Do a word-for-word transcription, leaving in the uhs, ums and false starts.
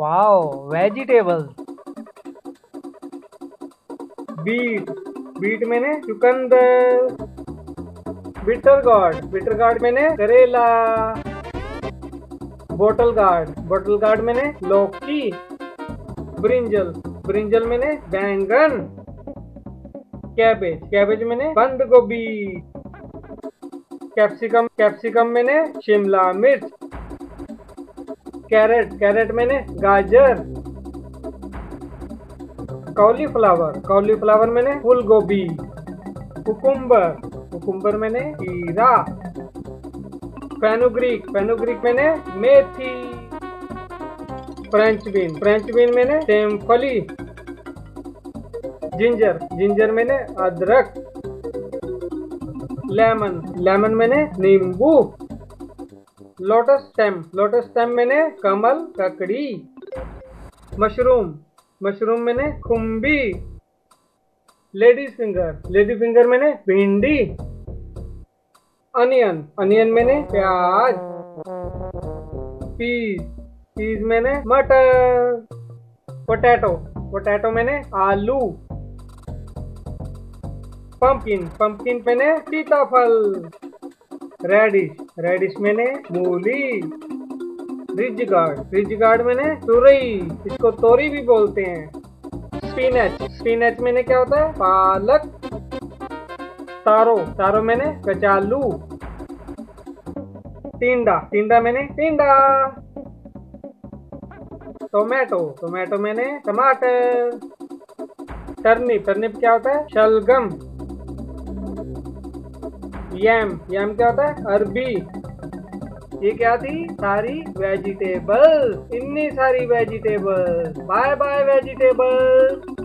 Wow, vegetables. Beat, beat मैंने चुकंदर। Bitter gourd, bitter gourd मैंने करेला। बोटल गार्ड, बोटल गार्ड मैंने लौकी। ब्रिंजल, ब्रिंजल मैंने बैंगन। कैबेज, कैबेज मैंने बंद गोभी। कैप्सिकम, कैप्सिकम मैंने शिमला मिर्च। कैरेट, कैरेट मैंने गाजर। कॉलीफ्लावर, कॉलीफ्लावर मैंने फूल गोभी। कुकुम्बर, कुकुम्बर मैंने खीरा। फेनुग्रीक, फेनुग्रीक मैंने मेथी। फ्रेंच बीन, फ्रेंच बीन मैंने सेमफली। जिंजर, जिंजर मैंने अदरक। लेमन, लेमन मैंने नींबू। लोटस स्टेम, लोटस स्टेम मैंने कमल ककड़ी। मशरूम, मशरूम मैंने खुम्बी। लेडीज फिंगर, लेडी फिंगर मैंने भिंडी। अनियन, अनियन मैंने प्याज। पीस, पीस मैंने मटर। पोटैटो, पोटैटो मैंने आलू। पंपकिन, पंपकिन मैंने सीताफल। रेडिश, रेडिश मैंने मूली। रिज गार्ड, रिज गार्ड मैंने तुरई, इसको तोरी भी बोलते हैं। स्पिनच, स्पिनच मैंने क्या होता है? पालक। तारो, तारो मैंने कचालू। टिंडा, टिंडा मैंने टिंडा। टोमेटो, टोमेटो मैंने टमाटर। टर्निप, टर्निप क्या होता है? शलगम। यम, यम क्या होता है? अरबी। ये क्या थी? सारी वेजिटेबल, इतनी सारी वेजिटेबल। Bye bye vegetable.